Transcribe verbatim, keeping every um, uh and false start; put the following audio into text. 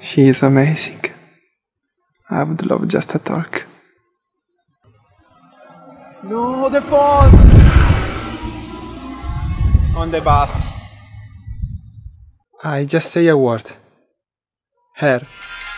She is amazing. I would love just a talk. No, the fall! On the bus. I just say a word. Her.